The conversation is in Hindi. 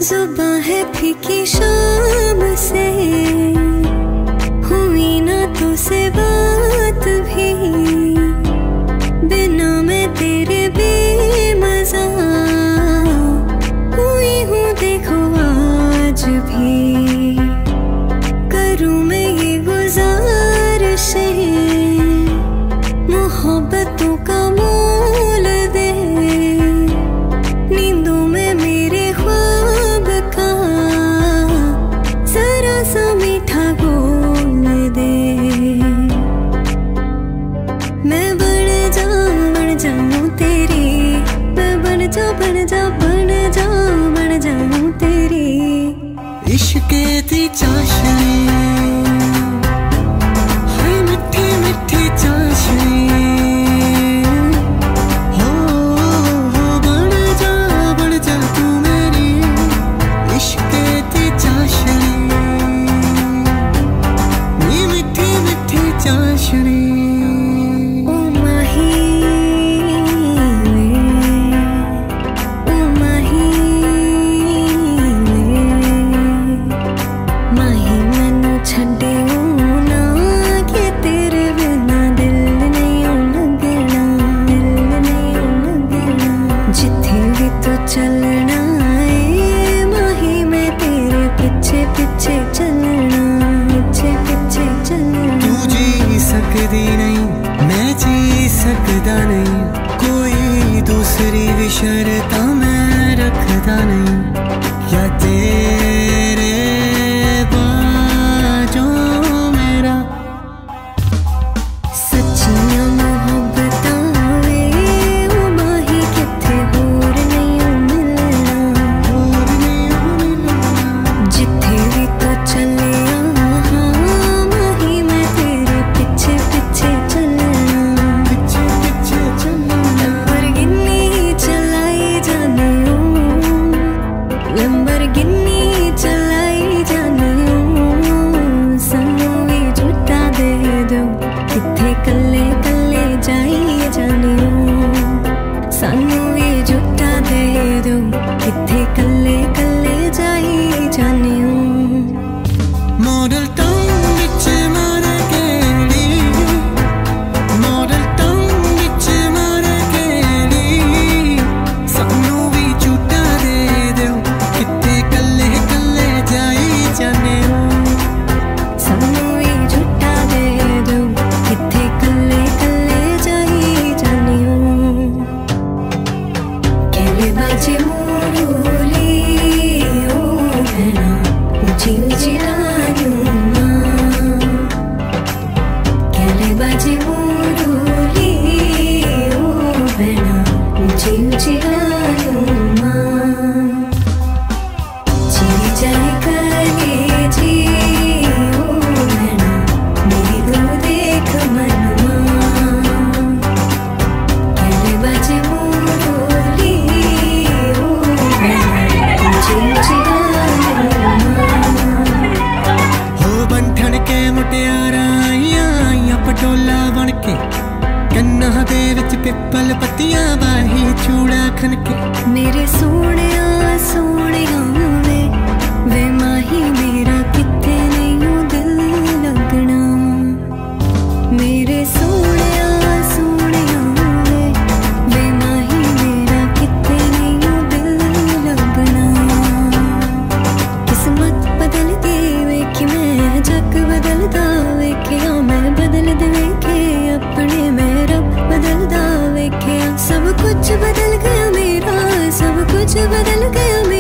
जुबां है फीकी शाम से, हुई ना तुझसे बात भी, बिना मैं तेरे बेमज़ा हुई हूँ देखो आज भी। करूँ मैं ये गुज़ारिशें, मोहब्बतों का मोल दे, नींदों में मेरे ख्वाब का जरा सा मीठा घोल दे। मैं बन जाऊं तेरी, मैं बन जाऊं तेरी इश्क दी चाशनी, है मिठी मिठी चाशनी। हो बन जा तू मेरी इश्क दी चाशनी, ये मिठी मिठी चाशनी। चलना है माही, मैं तेरे पीछे पीछे चलना, पीछे चलना। तू जी सकदी नहीं, मैं जी सकदा नहीं, कोई दूसरी भी शर्तां मैं रखदा नहीं। या तेरे बाजों मेरा सच्चियां मोहब्बतां वे ओ माही, किथे होर नहीं मिलना। जिथे भी तो चले हाँ माही, मैं तेरे पीछे पीछे चलना, पीछे चलना। लंबरगिनी चलाई जाने ओ, लंबरगिनी चलाई जाने ओ, सानू भी झूठा दे दो, किथे कल्ले कल्ले जाई जाने ओ, सानू भी झूठा दे दो, किथे कल्ले कल्ले जाई जाने ओ। मॉडल टाउन विच मारे केड़ी, मॉडल टाउन विच मारे केड़ी, सानू भी झूठा दे दो, किथे कल्ले कल्ले जाई जाने ओ। सानू भी झूठा दे दो, किथे कल्ले कल्ले जाई जाने ओ। कहले बाजे मोरूली ओ भैना, ऊंची ऊंची रानियों मां, कहले बाजे मोरूली ओ भैना, ऊंची ऊंची रानियों मां। चीरी जाए कलेजी ओ भैना, मेरी तू देख मनवा, कहले बाजे मोरूली ओ भैना, ऊंची ऊंची रानियों मां। हो बंठन के मुटियारा आइयां पटोला बन के, कन्ना दे विच पिपल पत्तियां बाही चूड़ा खनके। मेरे सोहणिया सोहणिया वे माही, मेरा किथे नहीं दिल लगना। मेरे सोहणिया सोहणिया वे माही, मेरा किथे नहीं दिल लगना। किस्मत बदलती वेखी मैं, जग बदलदा वेखिया मैं, बदल दे वेखे अपने मैं, रब बदलदा वेखिया। सब कुछ बदल गया मेरा, सब कुछ बदल गया मेरा।